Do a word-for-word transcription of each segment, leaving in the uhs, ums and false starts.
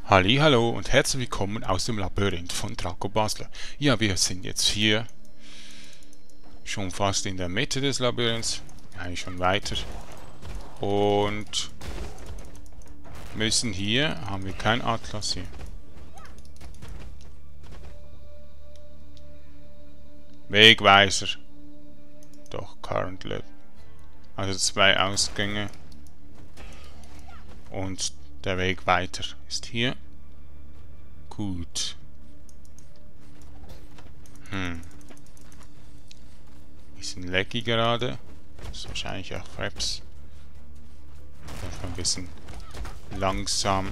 Hallo und herzlich willkommen aus dem Labyrinth von Draco Basler. Ja, wir sind jetzt hier schon fast in der Mitte des Labyrinths, eigentlich schon weiter. Und müssen hier, haben wir kein Atlas hier. Wegweiser. Doch, Current Lab. Also zwei Ausgänge. Und der Weg weiter ist hier. Gut. Hm. Bisschen laggy gerade. Das ist wahrscheinlich auch Fraps. Einfach ein bisschen langsam.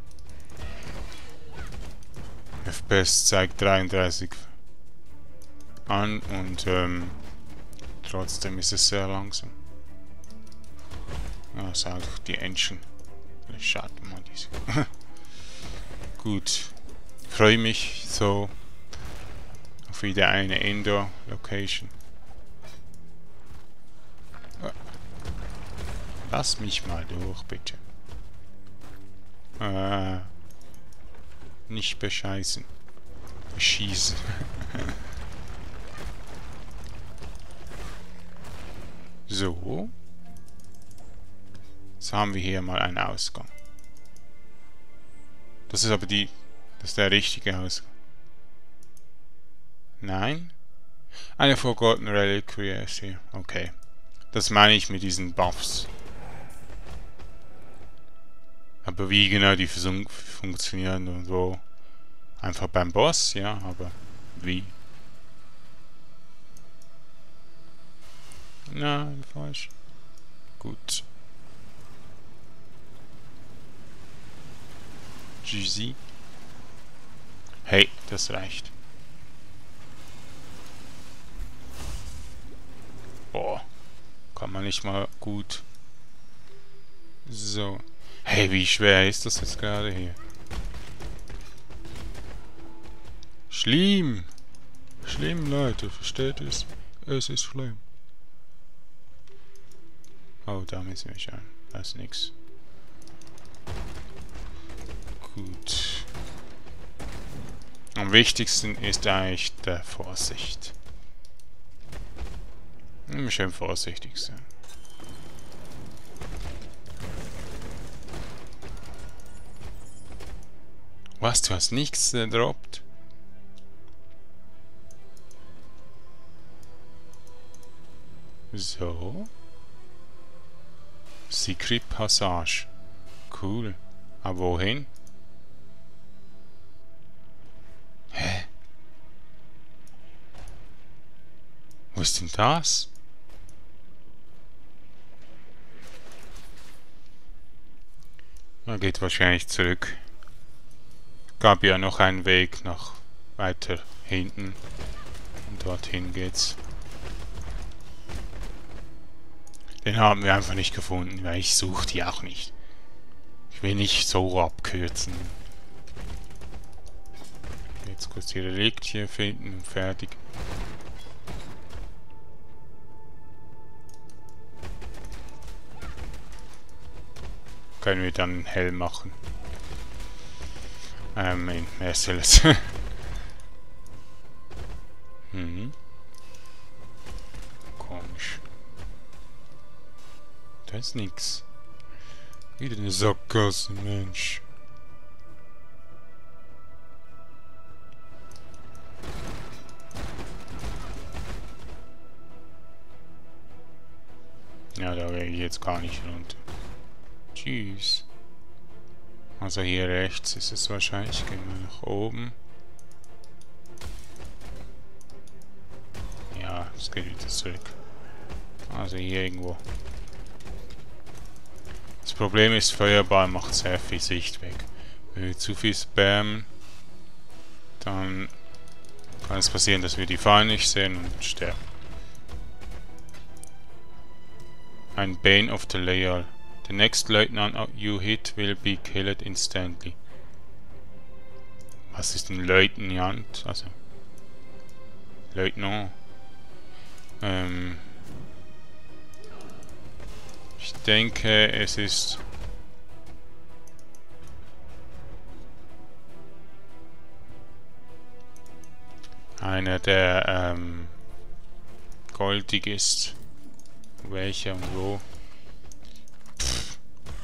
F P S zeigt dreiunddreißig an und ähm, trotzdem ist es sehr langsam. Ja, das ist auch die Engine. Schade mal diese. Gut. Freue mich so auf wieder eine Indoor-Location. Lass mich mal durch, bitte. Äh, nicht bescheißen. Beschießen. So. Jetzt haben wir hier mal einen Ausgang. Das ist aber die... Das ist der richtige Ausgang. Nein? Eine Forgotten Reliquary ist hier. Okay. Das meine ich mit diesen Buffs. Aber wie genau die fun funktionieren und so. Einfach beim Boss, ja, aber wie? Nein, falsch. Gut. G. Hey, das reicht. Boah. Kann man nicht mal gut. So. Hey, wie schwer ist das jetzt gerade hier? Schlimm. Schlimm, Leute. Versteht es? Es ist schlimm. Oh, da müssen wir schauen. Da ist nix. Gut. Am wichtigsten ist eigentlich der Vorsicht. Immer schön vorsichtig sein. Was, du hast nichts gedroppt? So. Secret Passage. Cool. Aber wohin? Hä? Wo ist denn das? Er geht wahrscheinlich zurück. Gab ja noch einen Weg nach weiter hinten. Und dorthin geht's. Den haben wir einfach nicht gefunden, weil ich suche die auch nicht. Ich will nicht so abkürzen. Jetzt kurz die Reliquie finden und fertig. Können wir dann hell machen. Ähm, in Merciless. hm. Komisch. Da ist nix. Wieder eine Sackgasse, Mensch. Ja, da gehe ich jetzt gar nicht runter. Tschüss. Also hier rechts ist es wahrscheinlich. Gehen wir nach oben. Ja, es geht wieder zurück. Also hier irgendwo. Das Problem ist, Feuerball macht sehr viel Sicht weg. Wenn wir zu viel spammen, dann kann es passieren, dass wir die Fallen nicht sehen und sterben. Ein Bane of the Layer. The next Lieutenant you hit will be killed instantly. Was ist ein Leutnant? Also Leutnant. Ähm ich denke, es ist einer, der ähm, goldig ist. Welcher und wo? Pff.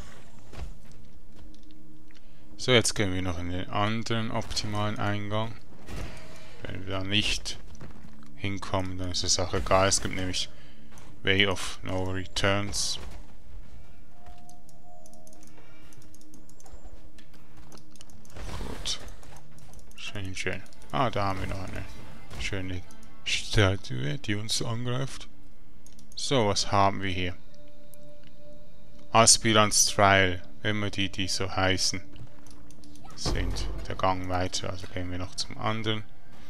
So, jetzt gehen wir noch in den anderen optimalen Eingang. Wenn wir da nicht hinkommen, dann ist es auch egal. Es gibt nämlich Way of No Returns. Gut. Schön, schön. Ah, da haben wir noch eine schöne Statue, die uns angreift. So, was haben wir hier? Aspirants Trial. Immer die, die so heißen, sind der Gang weiter. Also gehen wir noch zum anderen.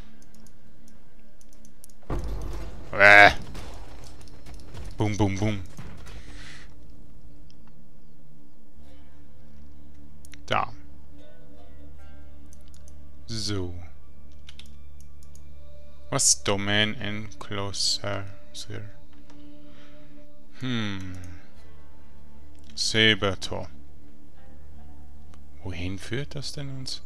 Äh. Bum, bum, bum. Da. So. Was? Domain Enclosure. Hm. Silbertor. Wohin führt das denn uns?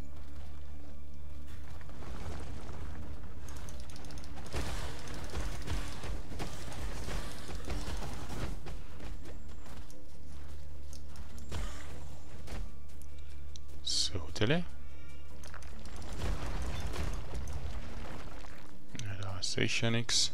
So, Tele. Ja, da ist sicher nichts.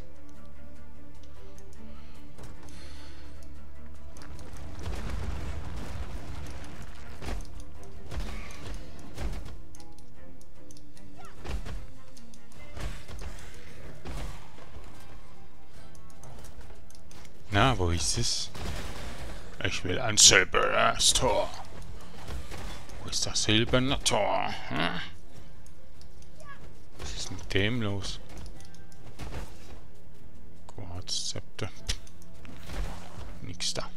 Na, wo ist es? Ich will ein silbernes Tor. Wo ist das silberne Tor? Hm? Was ist mit dem los? Quarzzepter. Nix da.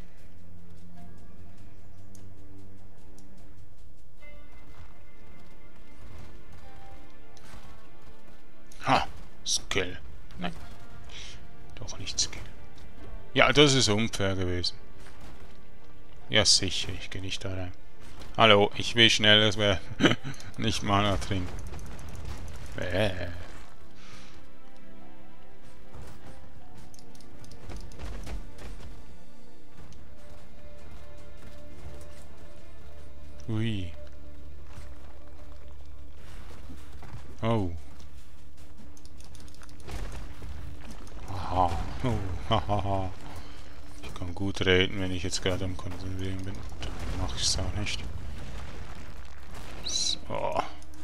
Ha! Skill. Nein. Doch nicht Skill. Ja, das ist unfair gewesen. Ja, sicher, ich gehe nicht da rein. Hallo, ich will schneller werden. Nicht Mana trinken. Bäh. Ui. Oh. Aha. Oh, hahaha. Ich kann gut reden, wenn ich jetzt gerade am Konzentrieren bin. Dann mache ich es auch nicht. So.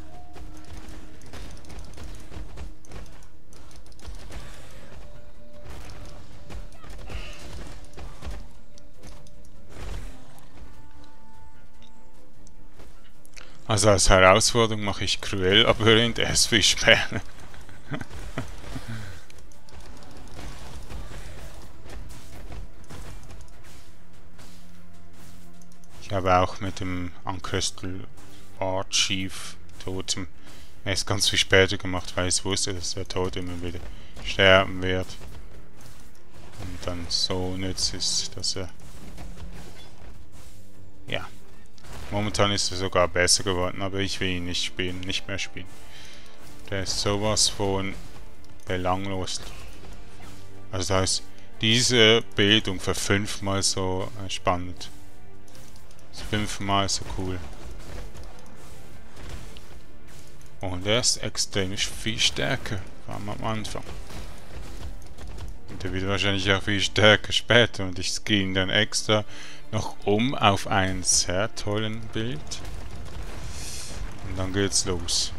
Also als Herausforderung mache ich Cruel Labyrinth erst für Späne. Ich habe auch mit dem Uncrystal Archive Totem erst ganz viel später gemacht, weil ich wusste, dass der Tod immer wieder sterben wird. Und dann so nützlich ist, dass er... Ja. Momentan ist er sogar besser geworden, aber ich will ihn nicht spielen, nicht mehr spielen. Der ist sowas von belanglos. Also da ist diese Bildung für fünfmal so äh, spannend. Ist fünfmal so cool. Und er ist extrem viel stärker, vor allem am Anfang. Und der wird wahrscheinlich auch viel stärker später. Und ich gehe ihn dann extra noch um auf einen sehr tollen Bild. Und dann geht's los.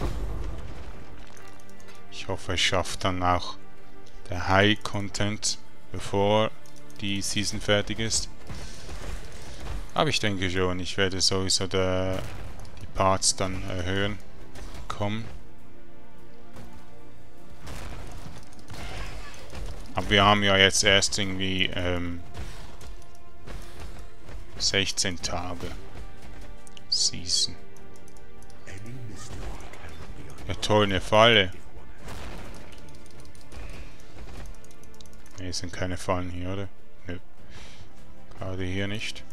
Ich hoffe, ich schaffe dann auch der High Content, bevor die Season fertig ist. Aber ich denke schon, ich werde sowieso der, die Parts dann erhöhen. Kommen. Aber wir haben ja jetzt erst irgendwie ähm, sechzehn Tage Season. Ja toll, eine Falle. Ne, es sind keine Fallen hier, oder? Nö. Gerade hier nicht.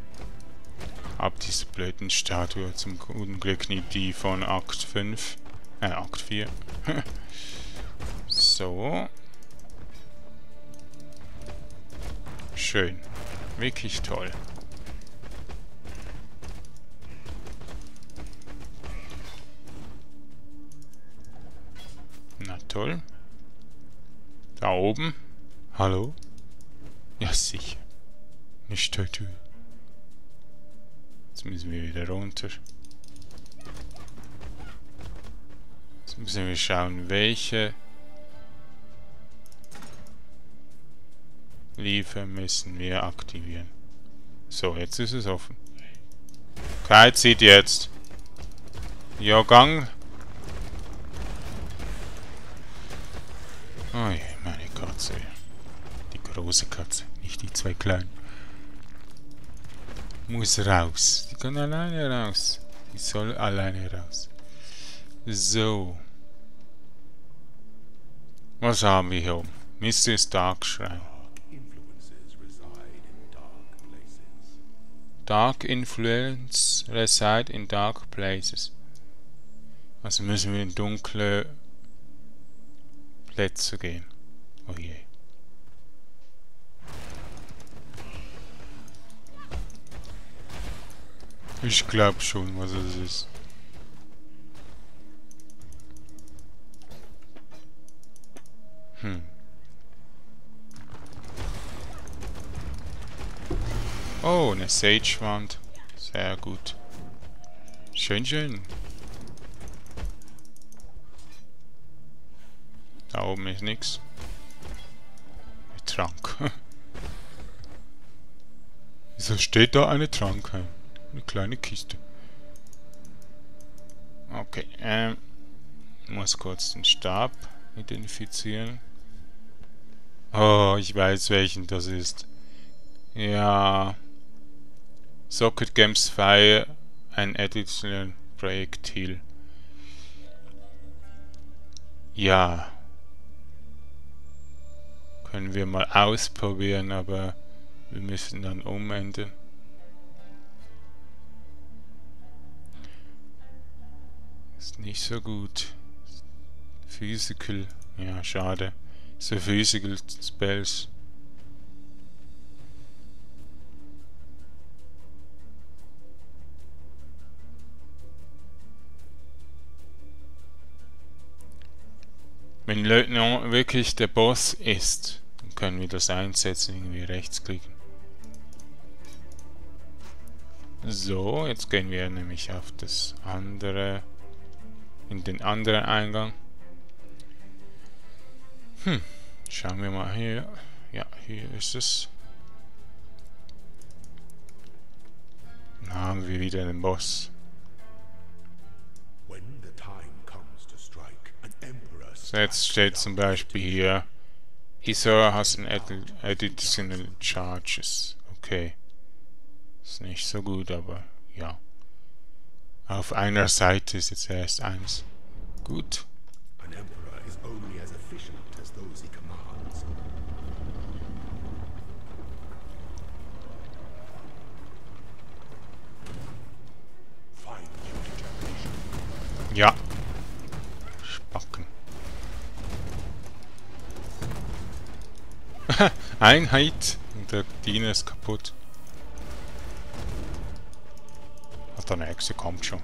Ab diese blöden Statue, zum guten Glück nicht die von Akt fünf. Äh, Akt vier. So. Schön. Wirklich toll. Na toll. Da oben. Hallo? Ja, sicher. Eine Statue. Jetzt müssen wir wieder runter. Jetzt müssen wir schauen, welche Lever müssen wir aktivieren. So, jetzt ist es offen. Kai zieht jetzt. Ja, Gang. Oh je, meine Katze. Die große Katze, nicht die zwei kleinen. Muss raus. Die kann alleine raus. Die soll alleine raus. So. Was haben wir hier oben? Mister Stark Schrein. Dark influence reside in dark places. Also müssen wir in dunkle Plätze gehen. Oh je. Ich glaube schon, was es ist. Hm. Oh, eine Sage-Wand. Sehr gut. Schön, schön. Da oben ist nichts. Ein Trank. Wieso steht da eine Trank? Eine kleine Kiste. Okay, ähm. Muss kurz den Stab identifizieren. Oh, ich weiß, welchen das ist. Ja. Socket Games Fire, ein additional Projektil. Ja. Können wir mal ausprobieren, aber wir müssen dann umändern. Ist nicht so gut. Physical. Ja, schade. So Physical Spells. Wenn Leutnant wirklich der Boss ist, dann können wir das einsetzen, irgendwie rechtsklicken. So, jetzt gehen wir nämlich auf das andere, in den anderen Eingang. Hm, schauen wir mal hier. Ja, hier ist es. Dann haben wir wieder den Boss. So, jetzt steht zum Beispiel hier, Isor has an additional charges. Okay. Ist nicht so gut, aber ja. Auf einer Seite ist jetzt erst eins. Gut. Ja. Spacken. Einheit. Und der Diener ist kaputt. Ach, der nächste kommt schon.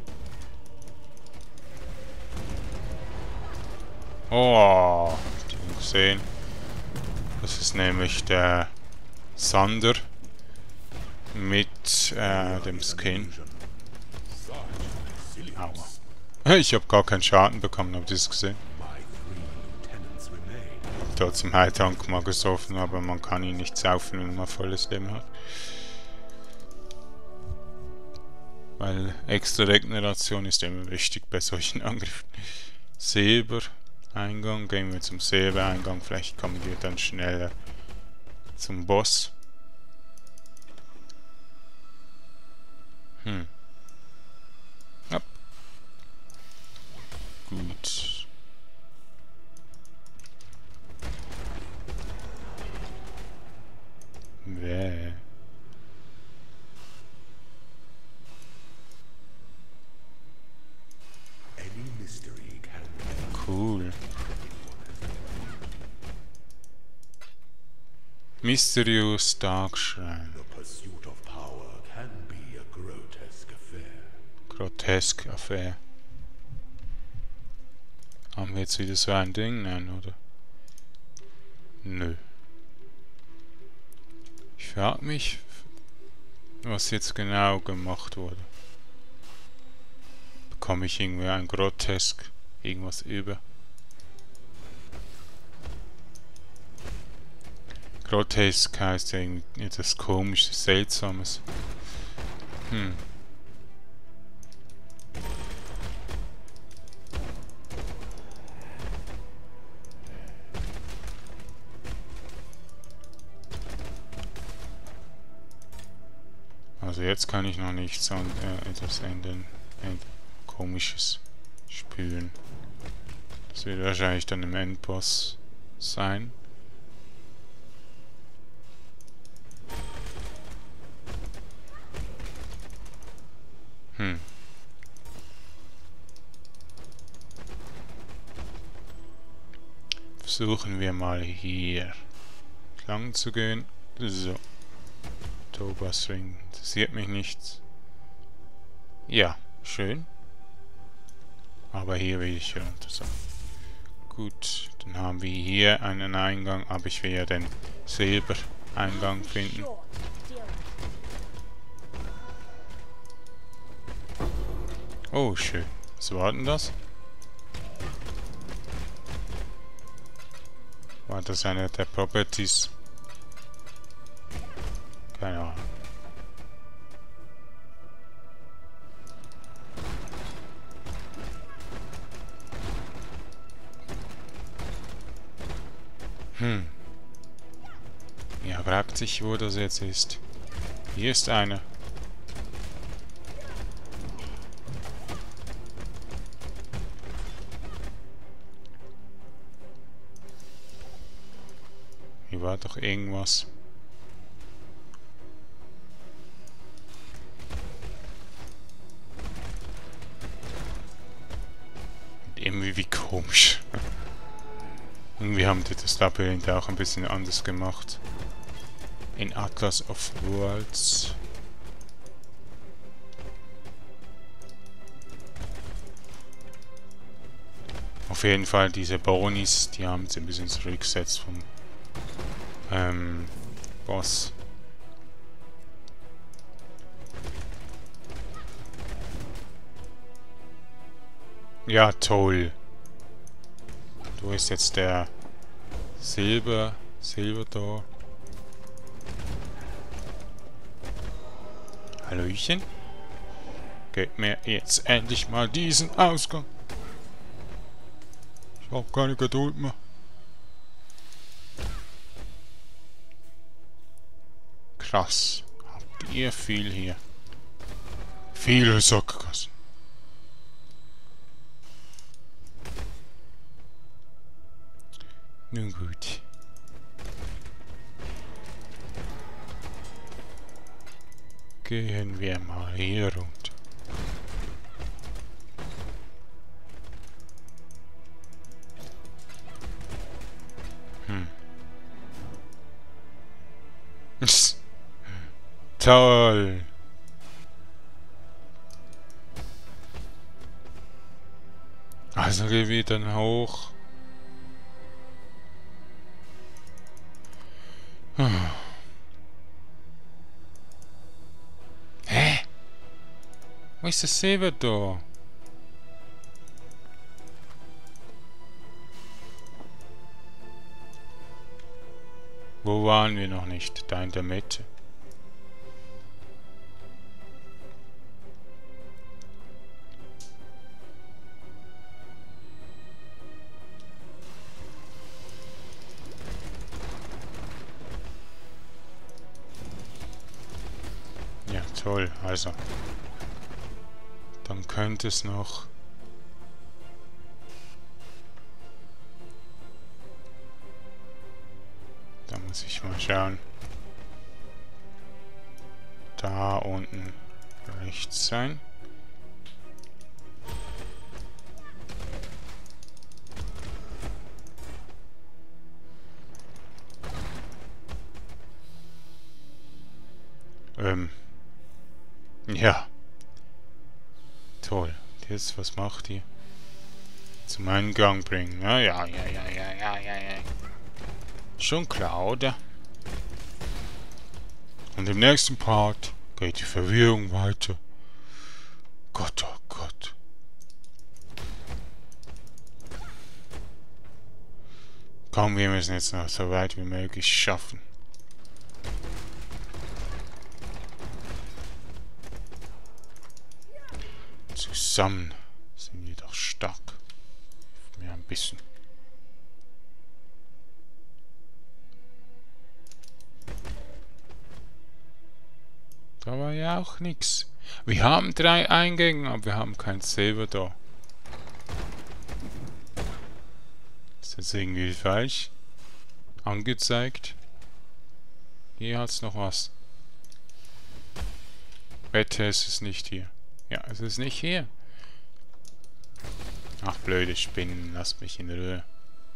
Oh, habt ihr gesehen? Das ist nämlich der Sander mit äh, dem Skin. Aua. Ich habe gar keinen Schaden bekommen, habt ihr es gesehen? Ich habe da zum Heiltrank mal gesoffen, aber man kann ihn nicht saufen, wenn man volles Leben hat. Weil extra Regeneration ist immer wichtig bei solchen Angriffen. Silber-Eingang, gehen wir zum Silber-Eingang, vielleicht kommen wir dann schneller zum Boss. Hm. Ja. Gut. Bäh. Any mystery can Mysterious Dark Shrine. The pursuit of power can be a grotesque affair. Grotesk Affair. Haben wir jetzt wieder so ein Ding? Nein, oder? Nö. Ich frage mich, was jetzt genau gemacht wurde. Bekomme ich irgendwie ein Grotesk irgendwas über? Grotesk heißt ja irgendwie etwas Komisches, Seltsames. Hm. Also jetzt kann ich noch nichts an äh, etwas ändern, äh, Komisches spüren. Das wird wahrscheinlich dann im Endboss sein. Hm. Versuchen wir mal hier lang zu gehen. So. Tobas Ring interessiert mich nicht. Ja, schön. Aber hier will ich runter. So. Gut, dann haben wir hier einen Eingang, aber ich will ja den Silbereingang finden. Oh, schön. Was war denn das? War das eine der Properties? Keine Ahnung. Hm. Ja, fragt sich, wo das jetzt ist. Hier ist eine. Hier war doch irgendwas. Irgendwie wie komisch. Irgendwie haben die das Labyrinth auch ein bisschen anders gemacht. In Atlas of Worlds. Auf jeden Fall diese Bonis, die haben sie ein bisschen zurückgesetzt vom ähm, Boss. Ja, toll. Wo ist jetzt der Silber, Silverdor? Hallöchen? Gebt mir jetzt endlich mal diesen Ausgang. Ich hab keine Geduld mehr. Krass. Habt ihr viel hier? Viele Sackgassen. Nun gut. Gehen wir mal hier runter. Hm. Toll. Also gehen wir dann hoch. Hä? Wo ist das Silverdor? Wo waren wir noch nicht? Da in der Mitte. Ja, toll. Also. Dann könnte es noch... Da muss ich mal schauen. Da unten rechts sein. Ähm. Ja. Toll. Jetzt, was macht ihr? Zum Eingang bringen. Ja, ja, ja, ja, ja, ja, ja, ja. Schon klar, oder? Und im nächsten Part geht die Verwirrung weiter. Gott, oh Gott. Komm, wir müssen jetzt noch so weit wie möglich schaffen. Zusammen sind wir doch stark. Ja, ein bisschen. Da war ja auch nichts. Wir haben drei Eingänge, aber wir haben kein Silber da. Ist das irgendwie falsch angezeigt? Hier hat es noch was. Wette, es ist nicht hier. Ja, es ist nicht hier. Ach, blöde Spinnen, lasst mich in Ruhe.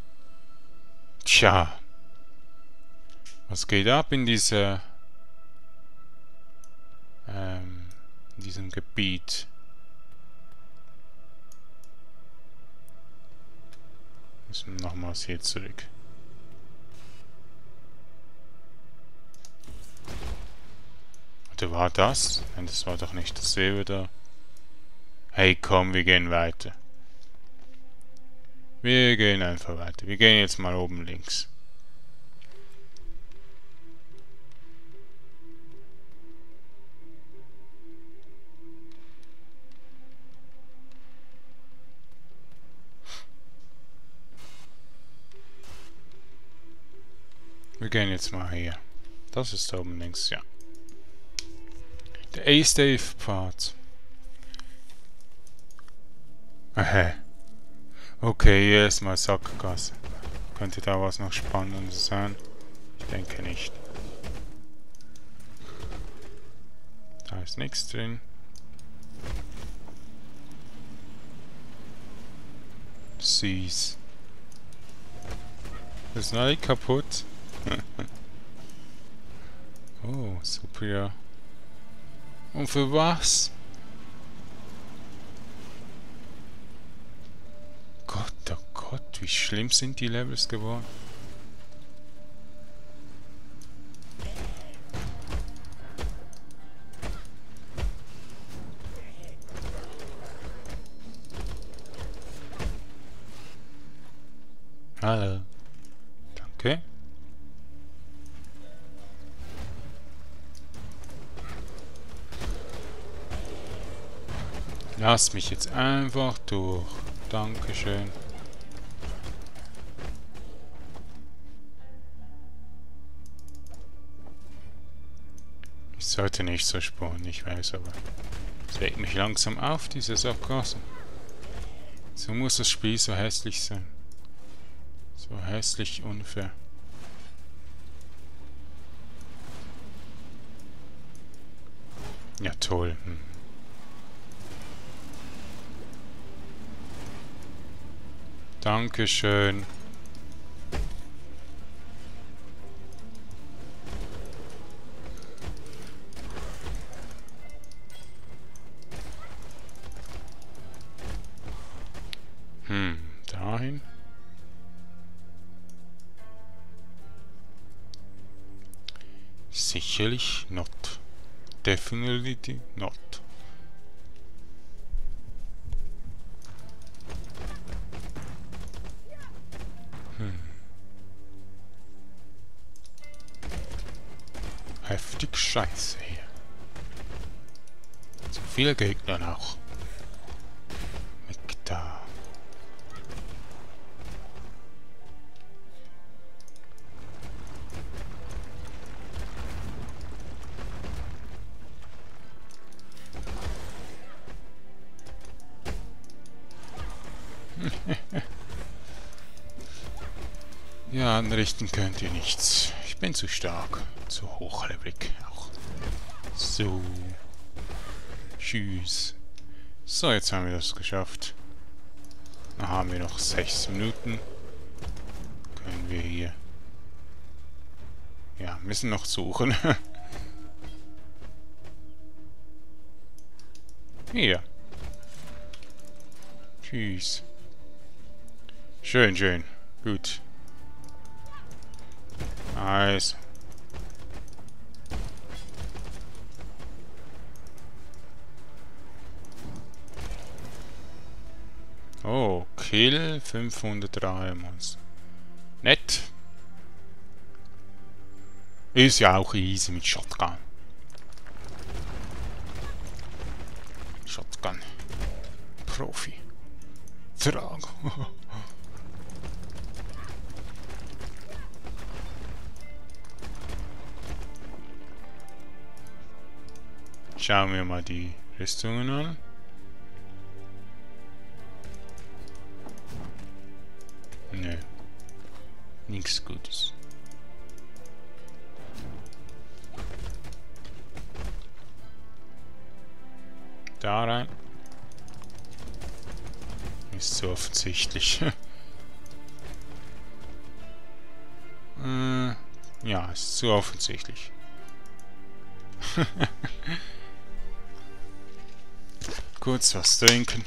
Tja. Was geht ab in dieser... Ähm, in diesem Gebiet? Müssen wir nochmals hier zurück. Oder war das? Nein, das war doch nicht das Silber da. Hey, komm, wir gehen weiter. Wir gehen einfach weiter. Wir gehen jetzt mal oben links. Wir gehen jetzt mal hier. Das ist da oben links, ja. Der Ace-Dave-Part. Aha. Okay, erstmal Sackgasse. Könnte da was noch Spannendes sein? Ich denke nicht. Da ist nichts drin. Süß. Das ist neu kaputt. Oh, super, ja. Und für was? Gott, oh Gott, wie schlimm sind die Levels geworden? Hallo. Danke. Lass mich jetzt einfach durch. Dankeschön. Ich sollte nicht so spawnen, ich weiß, aber es regt mich langsam auf, diese Sackgasse. So muss das Spiel so hässlich sein. So hässlich unfair. Ja, toll. Hm. Dankeschön. Hm, dahin. Sicherlich not. Definitely not. Hm. Heftig Scheiße hier. Zu viele Gegner noch. Weg da. Ja, anrichten könnt ihr nichts. Ich bin zu stark. Zu hochlevelig auch. So. Tschüss. So, jetzt haben wir das geschafft. Dann haben wir noch sechs Minuten. Können wir hier... Ja, müssen noch suchen. Hier. Tschüss. Schön, schön. Gut. Also. Oh, Kill fünfhundertdrei Monster. Nett. Ist ja auch easy mit Shotgun. Shotgun. Profi. Drago. Schauen wir mal die Rüstungen an. Nö. Nichts Gutes. Da rein. Ist so offensichtlich. äh, ja, ist zu offensichtlich. Kurz was trinken.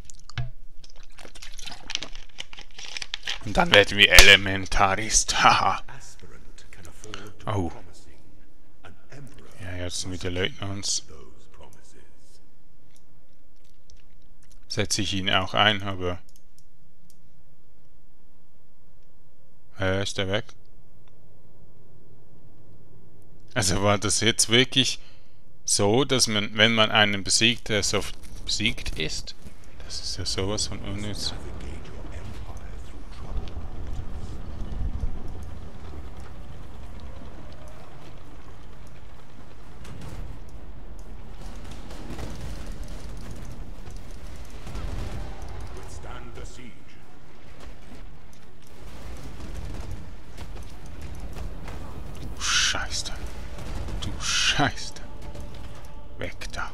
Und dann werden wir Elementarist. Haha. Oh. Ja, jetzt mit der Leutnants. Setze ich ihn auch ein, aber... Äh, ist der weg? Also war das jetzt wirklich so, dass man, wenn man einen besiegt, der so besiegt ist? Das ist ja sowas von unnütz. Du Scheiße. Du Scheiße. Weg da.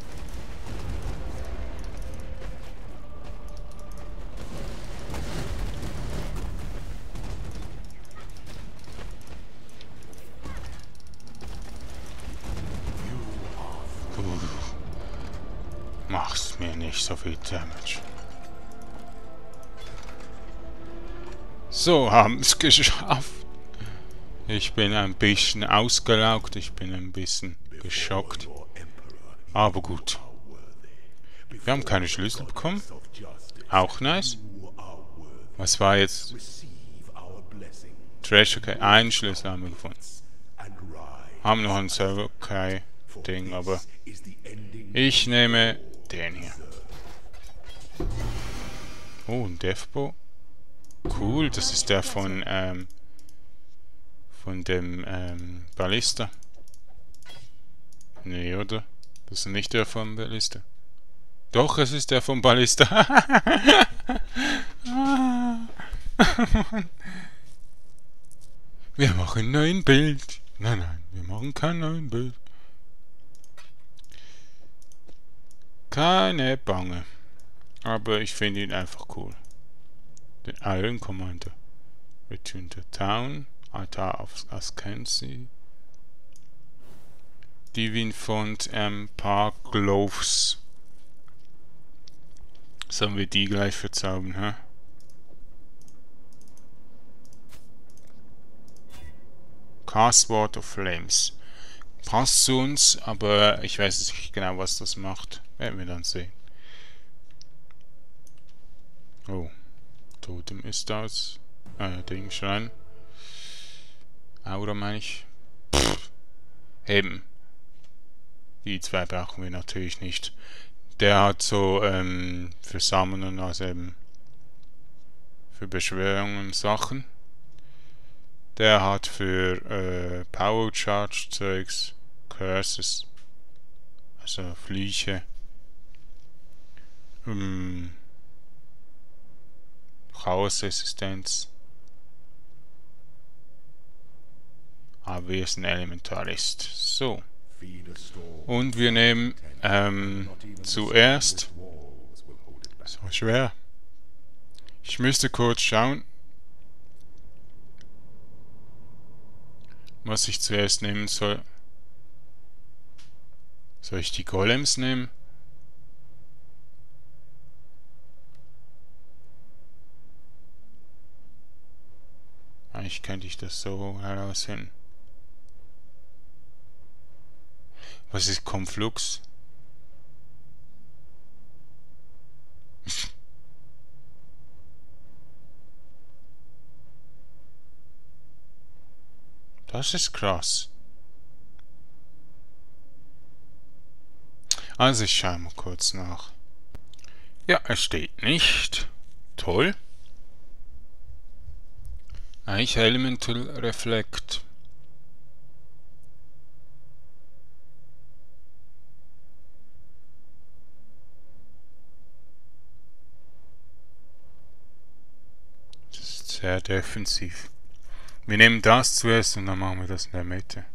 Du machst mir nicht so viel Damage. So, haben es geschafft. Ich bin ein bisschen ausgelaugt, ich bin ein bisschen geschockt. Aber gut. Wir haben keine Schlüssel bekommen. Auch nice. Was war jetzt? Treasure Key. Einen Schlüssel haben wir gefunden. Haben noch ein Server Key Ding, aber ich nehme den hier. Oh, ein Deathbow. Cool, das ist der von ähm, von dem ähm, Ballista. Nee, oder? Das ist nicht der von Ballista. Doch, es ist der von Ballista. Wir machen ein neues Bild. Nein, nein, wir machen kein neues Bild. Keine Bange. Aber ich finde ihn einfach cool. Den Iron Commander. Return to Town. Altar of Ascensi. Divine Font Empire Gloves. Sollen wir die gleich verzaubern, hä? Cast Ward of Flames. Passt zu uns, aber ich weiß nicht genau, was das macht. Werden wir dann sehen. Oh. Totem ist das. Äh, Ding, Schrein. Aura meine ich. Pff. Eben. Die zwei brauchen wir natürlich nicht. Der hat so ähm, für Summonen, also eben für Beschwörungen Sachen. Der hat für äh, Power Charge Zeugs, Curses, also Flüche, ähm, Chaos-Resistenz. Aber wir sind Elementarist. So. Und wir nehmen ähm, zuerst... So schwer. Ich müsste kurz schauen, was ich zuerst nehmen soll. Soll ich die Golems nehmen? Eigentlich könnte ich das so herausfinden. Was ist Conflux? Das ist krass. Also ich schaue mal kurz nach. Ja, es steht nicht. Toll. Eigentlich Elemental Reflect. Das ist sehr defensiv. Wir nehmen das zuerst und dann machen wir das in der Mitte.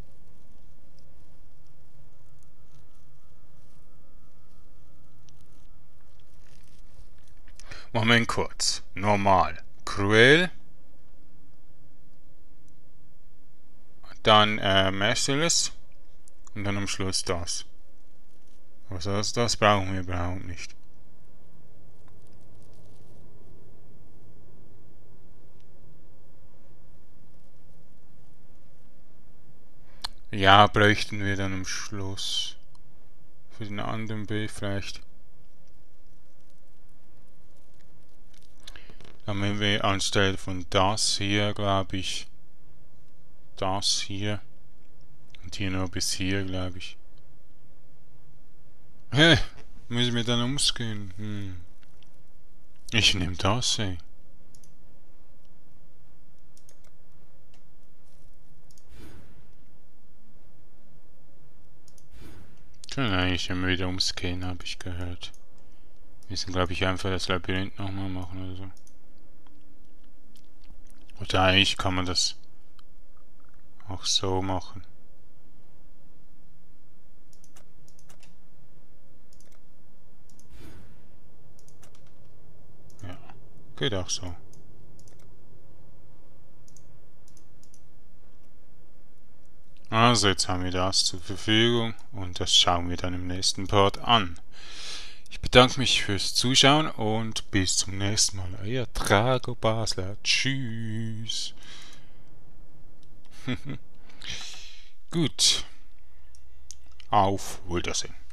Moment kurz. Normal. Cruel. Dann äh, Merciless. Und dann am Schluss das. Also das, das brauchen wir überhaupt nicht. Ja, bräuchten wir dann am Schluss. Für den anderen B vielleicht. Dann haben wir anstelle von das hier, glaube ich, das hier. Und hier nur bis hier, glaube ich. Hä? Müssen wir dann umgehen? Hm. Ich nehme das, ey. Können eigentlich immer wieder umgehen, habe ich gehört. Wir müssen, glaube ich, einfach das Labyrinth nochmal machen oder so. Oder eigentlich kann man das auch so machen. Ja, geht auch so. Also jetzt haben wir das zur Verfügung und das schauen wir dann im nächsten Part an. Ich bedanke mich fürs Zuschauen und bis zum nächsten Mal. Euer Drago Basler. Tschüss. Gut. Auf Wiedersehen.